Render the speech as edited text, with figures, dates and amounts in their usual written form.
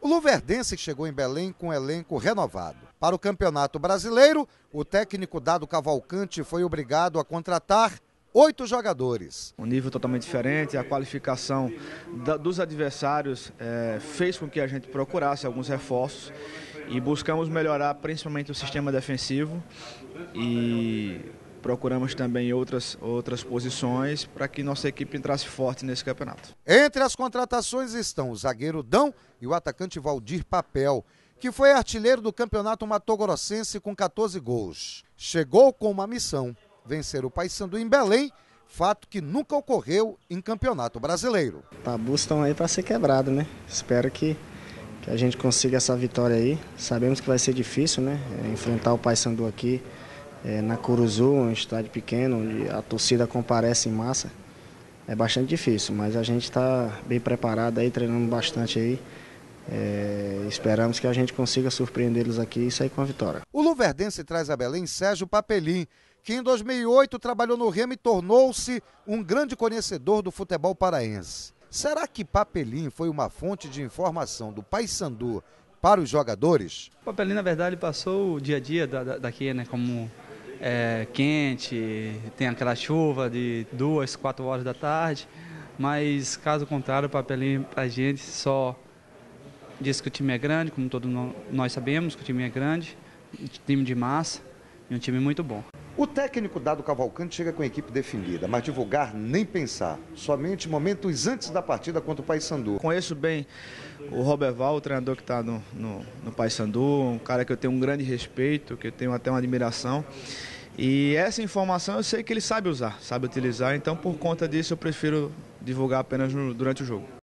O luverdense chegou em Belém com um elenco renovado. Para o Campeonato Brasileiro, o técnico Dado Cavalcante foi obrigado a contratar 8 jogadores. Um nível totalmente diferente, a qualificação dos adversários fez com que a gente procurasse alguns reforços e buscamos melhorar principalmente o sistema defensivo e procuramos também outras posições para que nossa equipe entrasse forte nesse campeonato. Entre as contratações estão o zagueiro Dão e o atacante Valdir Papel, que foi artilheiro do Campeonato Matogrossense com 14 gols. Chegou com uma missão: vencer o Paysandu em Belém, fato que nunca ocorreu em Campeonato Brasileiro. Tabus estão aí para ser quebrado, né? Espero que a gente consiga essa vitória aí. Sabemos que vai ser difícil, né? Enfrentar o Paysandu aqui na Curuzu, um estádio pequeno, onde a torcida comparece em massa. É bastante difícil, mas a gente está bem preparado aí, treinando bastante aí. Esperamos que a gente consiga surpreendê-los aqui e sair com a vitória. O luverdense traz a Belém Sérgio Papelim, que em 2008 trabalhou no Remo e tornou-se um grande conhecedor do futebol paraense. Será que Papelim foi uma fonte de informação do Paysandu para os jogadores? O Papelim, na verdade, passou o dia a dia daqui, né? Como quente, tem aquela chuva de 2, 4 horas da tarde, mas caso contrário, o Papelim pra gente só diz que o time é grande, como todos nós sabemos que o time é grande, um time de massa e um time muito bom. O técnico Dado Cavalcante chega com a equipe definida, mas divulgar nem pensar, somente momentos antes da partida contra o Paysandu. Conheço bem o Roberval, o treinador que está no Paysandu, um cara que eu tenho um grande respeito, que eu tenho até uma admiração. E essa informação eu sei que ele sabe usar, sabe utilizar, então por conta disso eu prefiro divulgar apenas durante o jogo.